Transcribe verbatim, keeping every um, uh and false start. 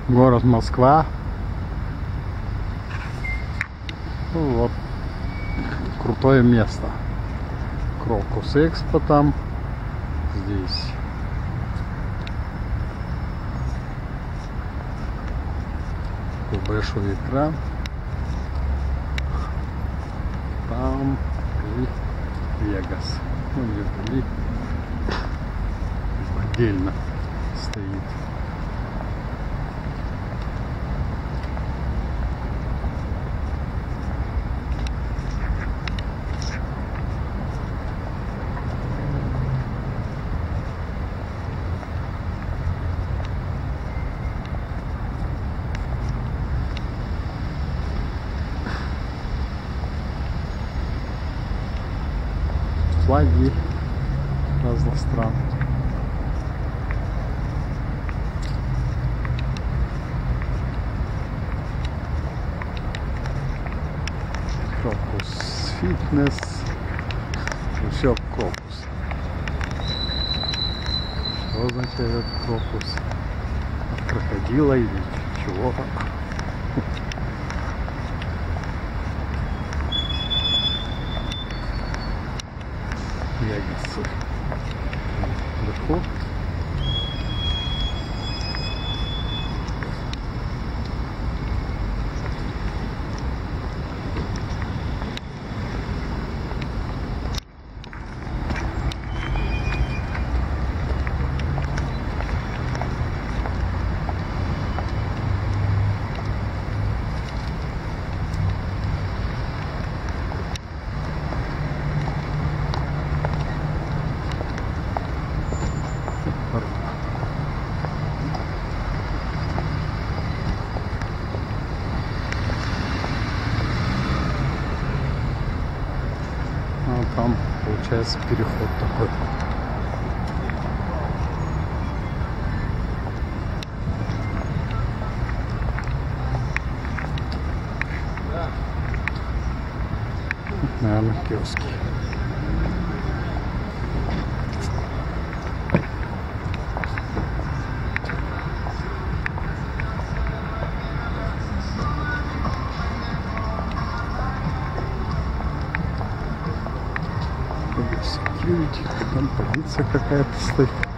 Город Москва. Ну, вот крутое место. Крокус Экспо там. Здесь большой экран. Там и Вегас. Ну, где-то отдельно стоит. Флаги разных стран. Крокус фитнес. Все крокус. Что означает крокус? От крокодила или чего-то? Вегас. Вверху. А там получается переход такой. Наверное, киоски. Секьюрити, там полиция какая-то стоит.